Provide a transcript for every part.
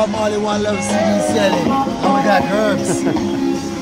Bob Marley One Love CD selling. And we got herbs.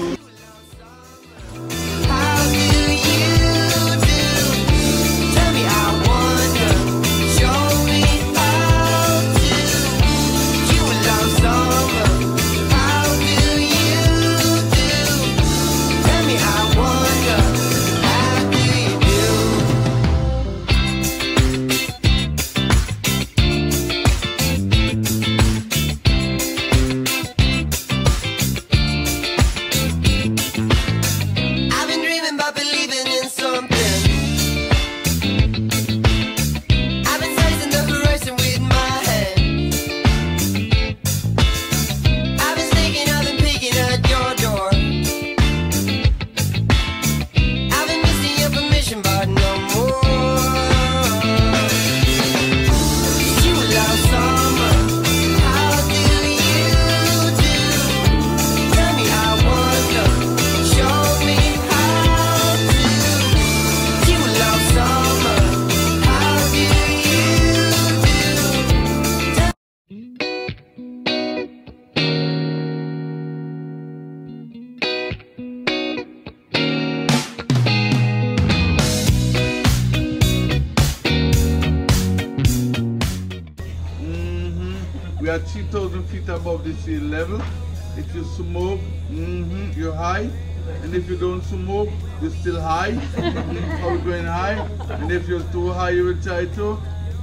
We are 3,000 feet above the sea level. If you smoke, you're high. And if you don't smoke, you're still high. How we going high? And if you're too high, you will try to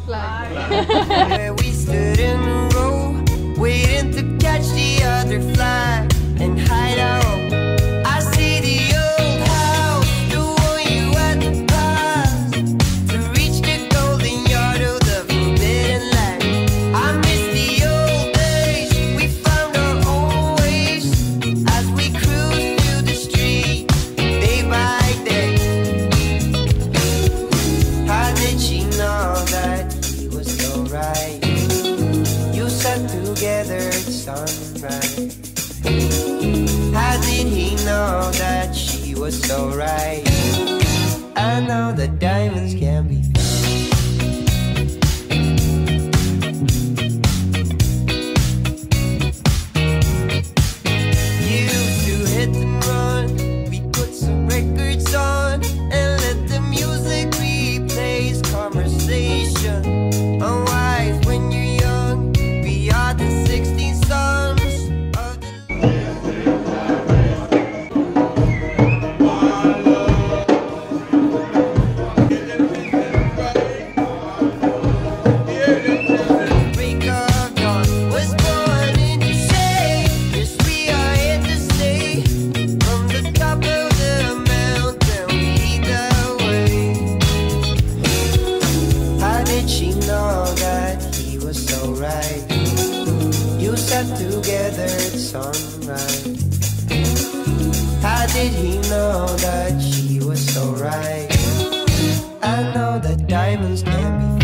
fly. We stood in a row, waiting to catch the other flag and hide out. I see the old house, the one you had to pass to reach the golden yard of the forbidden land. I miss the old days, we found our own ways as we cruised through the street, day by day. How did she know that he was so right? You sat together at sunrise. How did he know that she was so right? I know that diamonds can be found. Used to hit and run, we put some records on and let the music replace conversation. Unwise when you're young, we are the 16 sons of the together at sunrise. How did he know that she was so right? I know that diamonds can be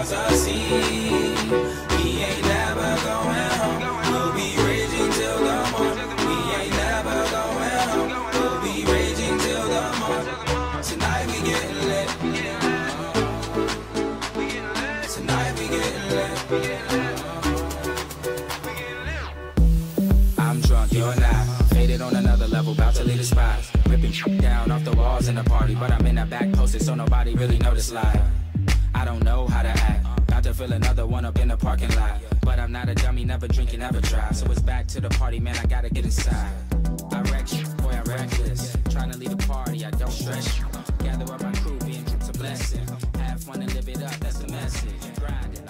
cause a scene. We ain't never going home. We'll be raging till the morning. We ain't never going home. We'll be raging till the morning. Tonight we getting lit. Tonight we getting lit. I'm drunk, you're not. Faded on another level, about to leave the spot. Ripping down off the walls in the party, but I'm in the back posted so nobody really noticed live. I don't know how to act. About to fill another one up in the parking lot. But I'm not a dummy, never drink and never drive. So it's back to the party, man, I gotta get inside. I wreck shit, boy, I reckless. Trying to lead a party, I don't stress. Gather up my crew, being a blessing. Have fun and live it up, that's the message. Grinding.